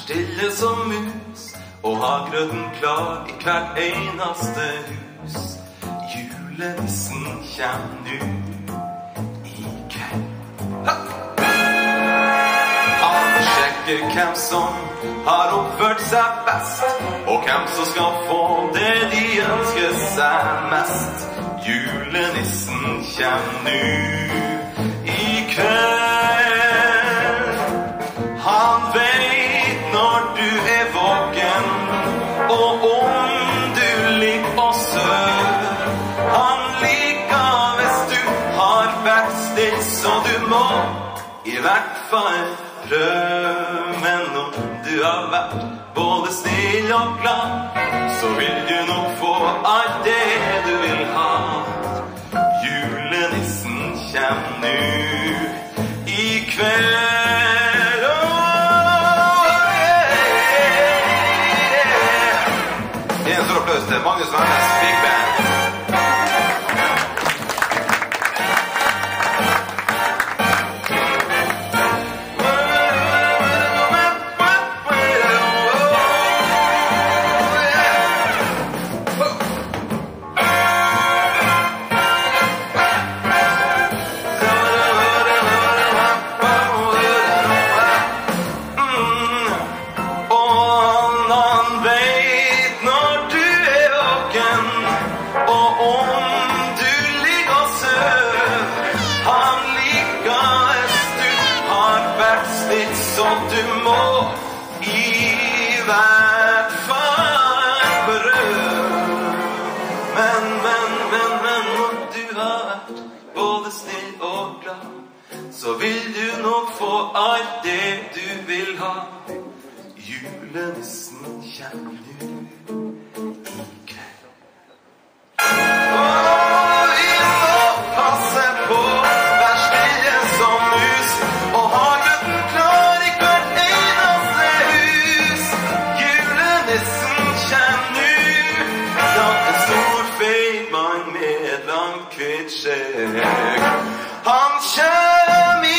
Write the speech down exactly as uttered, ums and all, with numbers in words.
stille som mus og har grøten klar i hvert eneste hus. Julenissen kjem nu i kveld. Han sjekker hvem som har oppført seg best, og hvem som skal få det de ønsker seg mest. Julenissen kjem nu i kveld. Han vet når du er våken, og om du ligger og sover. Han liker hvis du har vært still, så du må i hvert fall prøv. Men om du har vært både snill og glad, så vil du nok få alt det du vil ha. Julenissen kjem nu i kveld. Oh, yeah, yeah. Det er en stor applaus til Magnus Værnes Big Band. Så du må i hvert fall prøve. Men, men, men, men når du har vært både snill og glad, så vil du nok få alt det du vil ha. Julenissen kjem nu i kveld. Og vi må passe på, vær stille som mus, og ha gutten klar. Han kjem i